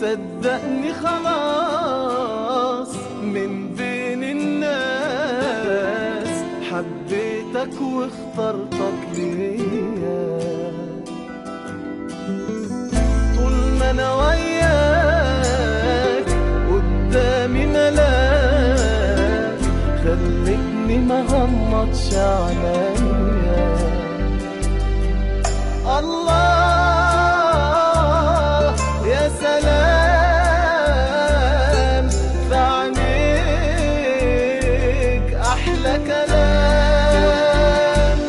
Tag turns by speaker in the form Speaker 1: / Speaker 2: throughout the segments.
Speaker 1: صدقني خلاص من بين الناس حبيتك واخترتك ليا. طول ما انا وياك قدامي ملاك خلتني ما غمضش عينيا. الله يا سلام في عينيك أحلى كلام.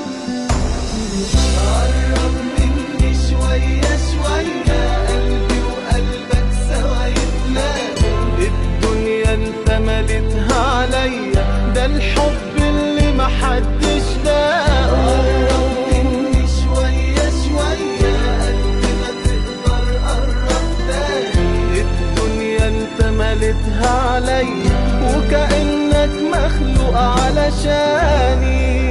Speaker 1: قرب مني شوية شوية قلبي وقلبك سوا يتلاقوا. الدنيا انت مليتها عليا ده الحب اللي محدش لاقه. مليتها عليا وكأنك مخلوق علشاني.